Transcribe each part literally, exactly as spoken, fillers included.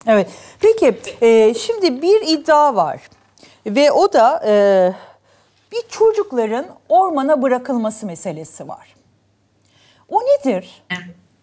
Evet. Peki e, şimdi bir iddia var ve o da e, bir çocukların ormana bırakılması meselesi var. O nedir? Evet.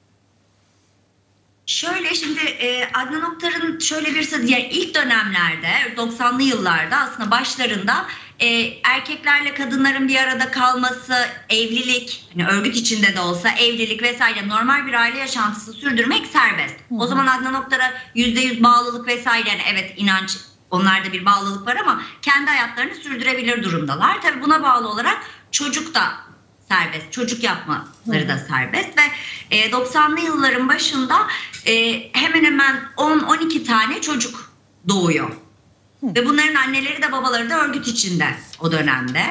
Şöyle şimdi e, Adnan Oktar'ın şöyle bir sözü, yani ilk dönemlerde doksanlı yıllarda aslında başlarında e, erkeklerle kadınların bir arada kalması, evlilik, hani örgüt içinde de olsa evlilik vesaire, normal bir aile yaşantısı sürdürmek serbest. Hı hı. O zaman Adnan Oktar'a yüzde yüz bağlılık vesaire, yani evet inanç, onlarda bir bağlılık var ama kendi hayatlarını sürdürebilir durumdalar. Tabii buna bağlı olarak çocuk da serbest, çocuk yapmaları da serbest ve e, doksanlı yılların başında e, hemen hemen on on iki tane çocuk doğuyor. Hı. Ve bunların anneleri de babaları da örgüt içinde o dönemde.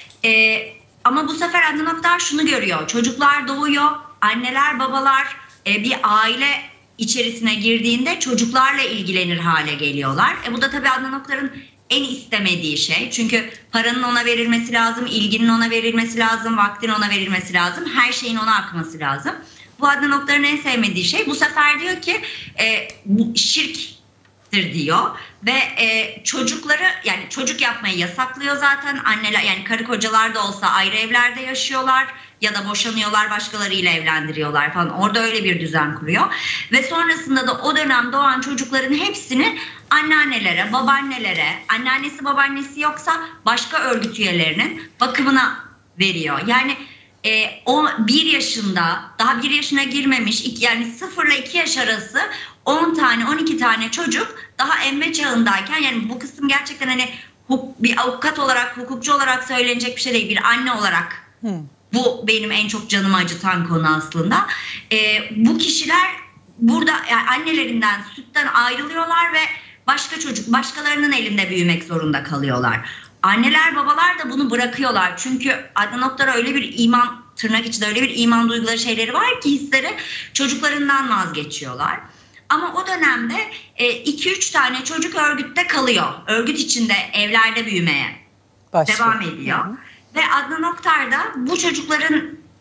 E, ama bu sefer Adnan Oktar şunu görüyor: çocuklar doğuyor, anneler babalar e, bir aile içerisine girdiğinde çocuklarla ilgilenir hale geliyorlar. E, bu da tabii Adnan Oktar'ın en istemediği şey. Çünkü paranın ona verilmesi lazım, ilginin ona verilmesi lazım, vaktin ona verilmesi lazım, her şeyin ona akması lazım. Bu Adnan Oktar'ın en sevmediği şey. Bu sefer diyor ki e, bu şirktir diyor ve e, çocukları, yani çocuk yapmayı yasaklıyor zaten. Anneler, yani karı kocalar da olsa ayrı evlerde yaşıyorlar ya da boşanıyorlar, başkalarıyla evlendiriyorlar falan. Orada öyle bir düzen kuruyor. Ve sonrasında da o dönem doğan çocukların hepsini anneannelere, babaannelere, anneannesi babaannesi yoksa başka örgüt üyelerinin bakımına veriyor. Yani e, o bir yaşında, daha bir yaşına girmemiş, iki, yani sıfırla iki yaş arası on tane, on iki tane çocuk daha emme çağındayken, yani bu kısım gerçekten hani bir avukat olarak, hukukçu olarak söylenecek bir şey değil, bir anne olarak. Hmm. Bu benim en çok canımı acıtan konu aslında. E, bu kişiler burada yani annelerinden, sütten ayrılıyorlar ve başka çocuk, başkalarının elinde büyümek zorunda kalıyorlar. Anneler babalar da bunu bırakıyorlar. Çünkü Adnan Oktar'a öyle bir iman, tırnak içinde öyle bir iman duyguları, şeyleri var ki, hisleri, çocuklarından vazgeçiyorlar. Ama o dönemde iki üç tane çocuk örgütte kalıyor. Örgüt içinde evlerde büyümeye Başka. devam ediyor. Hı hı. Ve Adnan Oktar da bu çocukların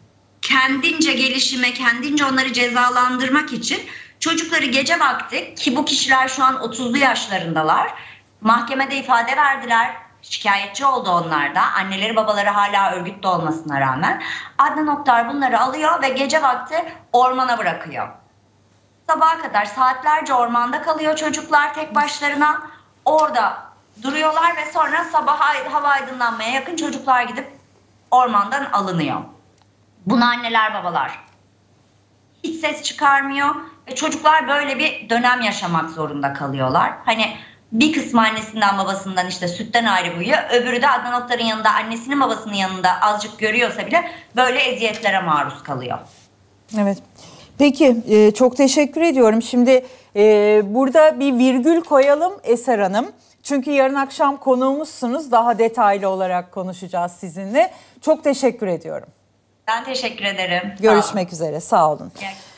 kendince gelişime, kendince onları cezalandırmak için çocukları gece vakti, ki bu kişiler şu an otuzlu yaşlarındalar, mahkemede ifade verdiler, şikayetçi oldu onlar da, anneleri babaları hala örgütte olmasına rağmen. Adnan Oktar bunları alıyor ve gece vakti ormana bırakıyor. Sabaha kadar saatlerce ormanda kalıyor çocuklar tek başlarına, orada duruyorlar ve sonra sabah hava aydınlanmaya yakın çocuklar gidip ormandan alınıyor. Bunu anneler babalar hiç ses çıkarmıyor ve çocuklar böyle bir dönem yaşamak zorunda kalıyorlar. Hani bir kısmı annesinden babasından işte sütten ayrı büyüyor, öbürü de Adnan Oktar'ın yanında, annesinin babasının yanında azıcık görüyorsa bile böyle eziyetlere maruz kalıyor. Evet. Peki çok teşekkür ediyorum. Şimdi burada bir virgül koyalım Eser Hanım. Çünkü yarın akşam konuğumuzsunuz. Daha detaylı olarak konuşacağız sizinle. Çok teşekkür ediyorum. Ben teşekkür ederim. Görüşmek üzere. Sağ olun. Evet.